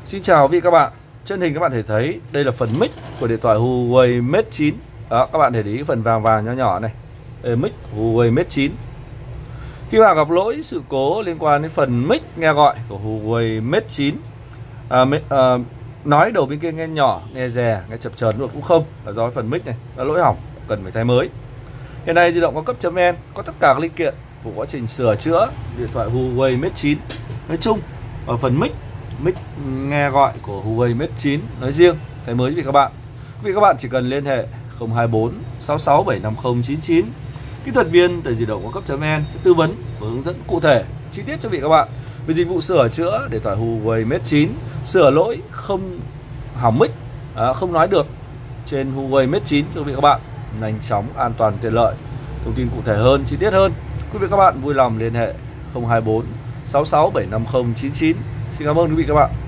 Xin chào quý vị các bạn. Trên hình các bạn thể thấy đây là phần mic của điện thoại Huawei Mate 9. Đó, các bạn thể thấy phần vàng vàng nhỏ nhỏ này. Đây là mic Huawei Mate 9. Khi bạn gặp lỗi sự cố liên quan đến phần mic nghe gọi của Huawei Mate 9, nói đầu bên kia nghe nhỏ, nghe rè, nghe chập chờn được cũng không, là do phần mic này đã lỗi hỏng, cần phải thay mới. Hiện nay di động cao cấp.vn có tất cả các linh kiện của quá trình sửa chữa điện thoại Huawei Mate 9 nói chung, và phần mic nghe gọi của Huawei Mate 9 nói riêng thay mới với các bạn. Quý vị các bạn chỉ cần liên hệ 024 66 750 99. Kỹ thuật viên từ di động cao cấp.vn sẽ tư vấn và hướng dẫn cụ thể chi tiết cho quý vị các bạn về dịch vụ sửa chữa điện thoại Huawei Mate 9, sửa lỗi không hỏng mic, không nói được trên Huawei Mate 9 cho quý vị các bạn nhanh chóng, an toàn, tiện lợi. Thông tin cụ thể hơn, chi tiết hơn, quý vị các bạn vui lòng liên hệ 024 66 750 99. Xin cảm ơn quý vị các bạn.